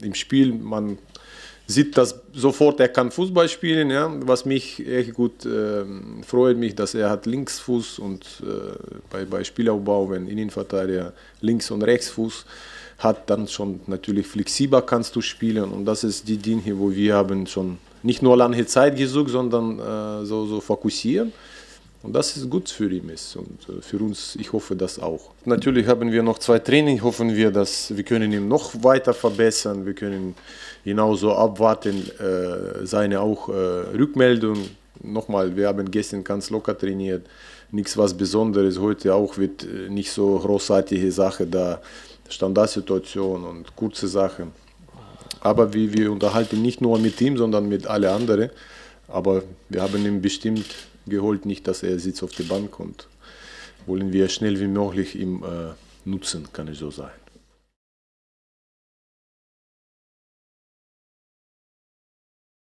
im Spiel, man sieht das sofort, er kann Fußball spielen, ja, was mich echt gut freut mich, dass er hat Linksfuß und bei Spielaufbau, wenn Innenverteidiger Links- und Rechtsfuß hat, dann schon natürlich flexibler kannst du spielen und das ist die Dinge, wo wir haben schon nicht nur lange Zeit gesucht, sondern so fokussieren. Und das ist gut für ihn ist und für uns, ich hoffe das auch. Natürlich haben wir noch 2 Training, hoffen wir, dass wir können ihn noch weiter verbessern, wir können genauso abwarten, seine auch Rückmeldung. Nochmal, wir haben gestern ganz locker trainiert, nichts was Besonderes, heute auch wird nicht so großartige Sache da, Standardsituation und kurze Sachen. Aber wir unterhalten nicht nur mit ihm, sondern mit allen anderen. Aber wir haben ihn bestimmt geholt, nicht, dass er sitzt auf der Bank und wollen wir schnell wie möglich ihm nutzen, kann ich so sagen.